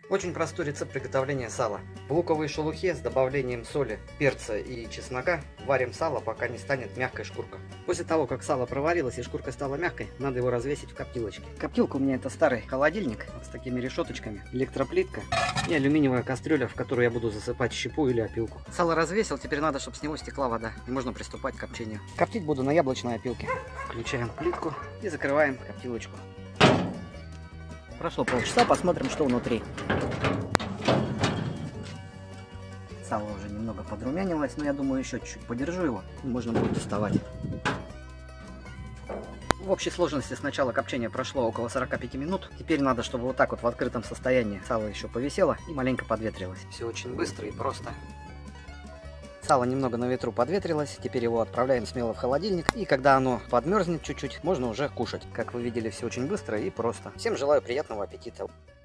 Очень простой рецепт приготовления сала. В луковой шелухе с добавлением соли, перца и чеснока варим сало, пока не станет мягкой шкурка. После того, как сало проварилось и шкурка стала мягкой, надо его развесить в коптилочке. Коптилка у меня это старый холодильник с такими решеточками, электроплитка и алюминиевая кастрюля, в которую я буду засыпать щепу или опилку. Сало развесил, теперь надо, чтобы с него стекла вода, и можно приступать к копчению. Коптить буду на яблочной опилке. Включаем плитку и закрываем коптилочку. Прошло полчаса, посмотрим, что внутри. Сало уже немного подрумянилось, но я думаю, еще чуть-чуть подержу его, и можно будет доставать. В общей сложности с начала копчения прошло около 45 минут. Теперь надо, чтобы вот так вот в открытом состоянии сало еще повисело и маленько подветрилось. Все очень быстро и просто. Сало немного на ветру подветрилось, теперь его отправляем смело в холодильник. И когда оно подмерзнет чуть-чуть, можно уже кушать. Как вы видели, все очень быстро и просто. Всем желаю приятного аппетита.